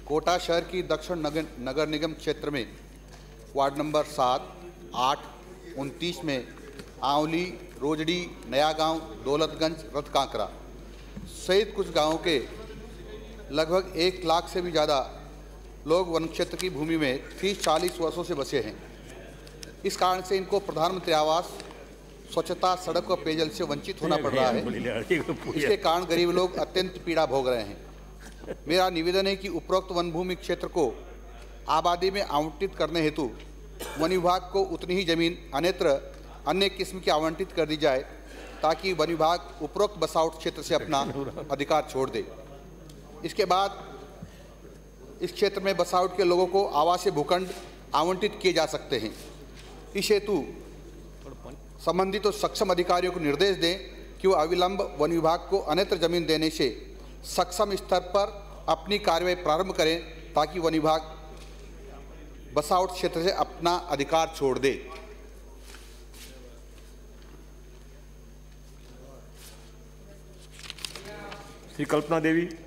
कोटा शहर की दक्षिण नगर निगम क्षेत्र में वार्ड नंबर 7, 8, 29 में आंवली, रोजड़ी, नया गांव, दौलतगंज, रतकांकरा सहित कुछ गांवों के लगभग 1 लाख से भी ज़्यादा लोग वन क्षेत्र की भूमि में 30-40 वर्षों से बसे हैं। इस कारण से इनको प्रधानमंत्री आवास, स्वच्छता, सड़क और पेयजल से वंचित होना पड़ रहा है। इसके कारण गरीब लोग अत्यंत पीड़ा भोग रहे हैं। मेरा निवेदन है कि उपरोक्त वन भूमि क्षेत्र को आबादी में आवंटित करने हेतु वन विभाग को उतनी ही जमीन अन्यत्र अन्य किस्म की आवंटित कर दी जाए, ताकि वन विभाग उपरोक्त बसावट क्षेत्र से अपना अधिकार छोड़ दे। इसके बाद इस क्षेत्र में बसावट के लोगों को आवासीय भूखंड आवंटित किए जा सकते हैं। इस हेतु संबंधित और सक्षम अधिकारियों को निर्देश दें कि वो अविलंब वन विभाग को अन्यत्र जमीन देने से सक्षम स्तर पर अपनी कार्रवाई प्रारंभ करें, ताकि वन विभाग बसावट क्षेत्र से अपना अधिकार छोड़ दे। श्री कल्पना देवी।